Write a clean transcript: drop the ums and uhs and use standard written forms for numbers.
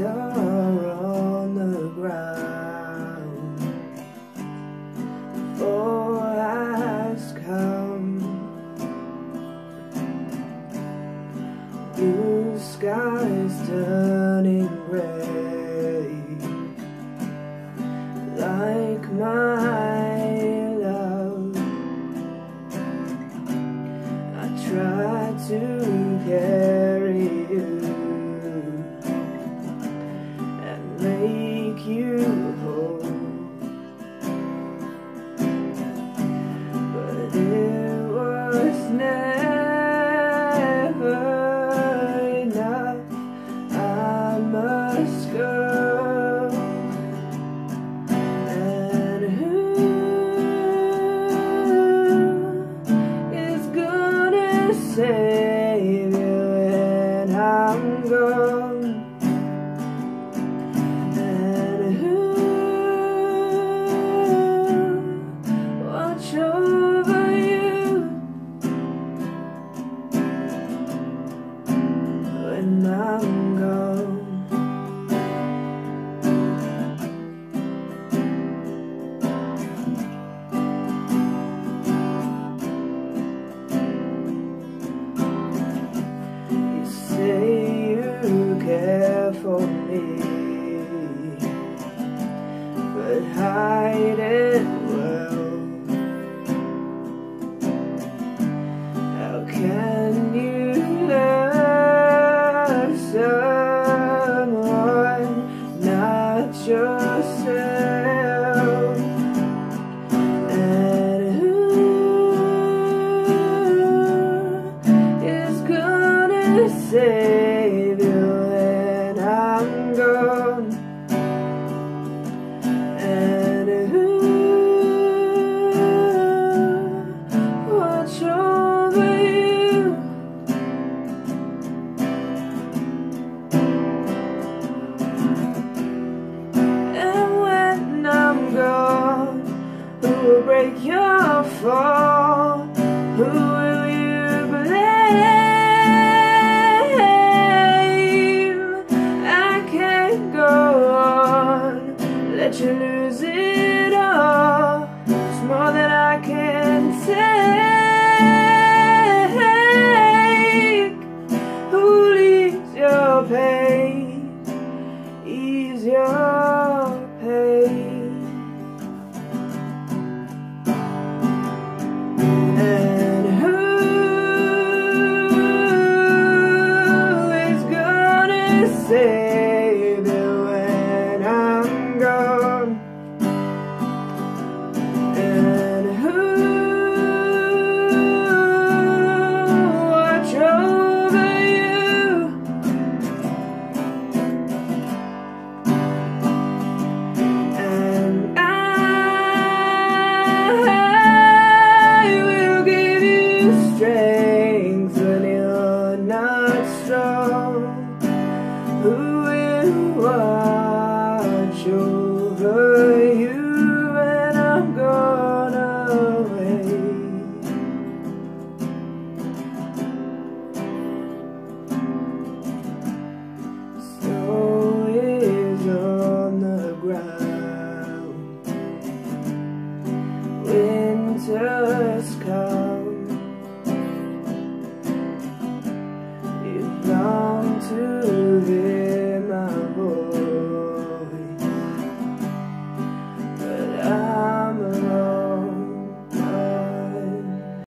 are on the ground. Fall has come. Blue skies turning gray, like my love. I try to carry you and make you whole, but it was never enough. I must go, and who is gonna save you when I'm gone? And who watch over you when I'm gone? You say you care for me, but hide it well. How can you love someone not yourself? And who is gonna save you when I'm gone? And who watch over you and when I'm gone? Who will break your fall? Who will you blame? I can't go on, let you lose it all. It's more than I can take. Who leaves your pain, ease your